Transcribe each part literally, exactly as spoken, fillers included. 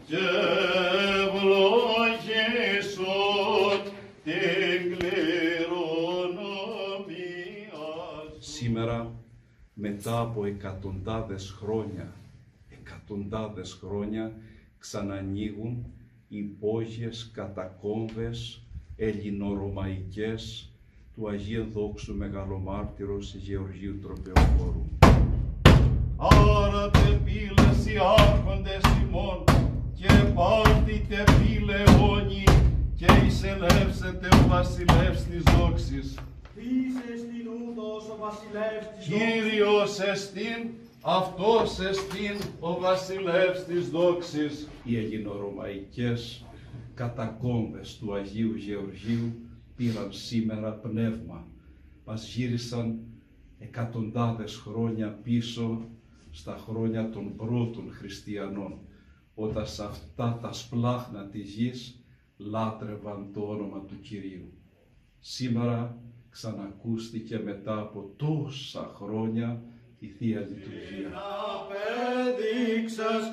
και ευλογήσουν την κληρονομία. Σήμερα, μετά από εκατοντάδες χρόνια, εκατοντάδες χρόνια, ξανανοίγουν οι υπόγειες κατακόμβες ελληνορωμαϊκές του Αγίου Δόξου Μεγαλομάρτυρος Γεωργίου Τροπεοφόρου. Άρα τε πύλες οι άρχοντες ημών και πάρτι τε πύλε αιώνιοι και εισελεύσετε ο βασιλεύς της δόξης. Εις εστιν ούτως ο βασιλεύς της δόξης. Κύριος εστιν, αυτός εστιν ο βασιλεύς της δόξης. Οι ελληνορωμαϊκές κατακόμβες του Αγίου Γεωργίου πήραν σήμερα πνεύμα. Μας γύρισαν εκατοντάδες χρόνια πίσω στα χρόνια των πρώτων χριστιανών, όταν σε αυτά τα σπλάχνα της γης λάτρευαν το όνομα του Κυρίου. Σήμερα ξανακούστηκε μετά από τόσα χρόνια η Θεία Λειτουργία. Απέδειξες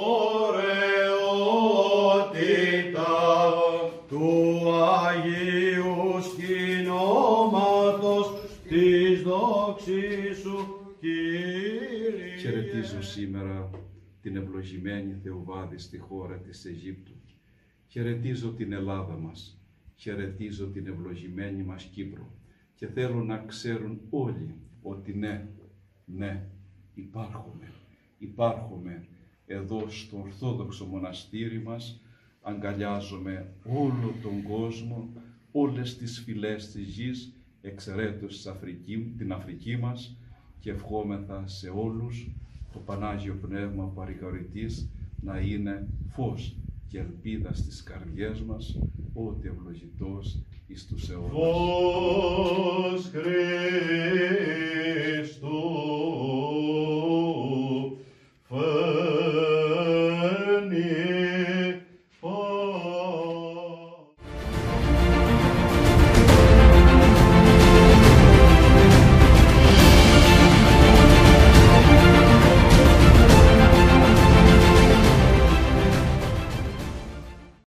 ωραιότητα του Αγίου σκηνώματος της δόξης σου, Κύριε. Χαιρετίζω σήμερα την ευλογημένη Θεοβάδη στη χώρα της Αιγύπτου. Χαιρετίζω την Ελλάδα μας. Χαιρετίζω την ευλογημένη μας Κύπρο. Και θέλω να ξέρουν όλοι ότι ναι, ναι, υπάρχουμε. Υπάρχουμε εδώ στο Ορθόδοξο μοναστήρι μας, αγκαλιάζουμε όλο τον κόσμο, όλες τις φυλές της γης, εξαιρέτως Αφρική, την Αφρική μας, και ευχόμεθα σε όλους το Πανάγιο Πνεύμα Παρηγορητής να είναι φως και ελπίδα στις καρδιές μας, ότι ευλογητός εις τους αιώνας. Φως Χριστ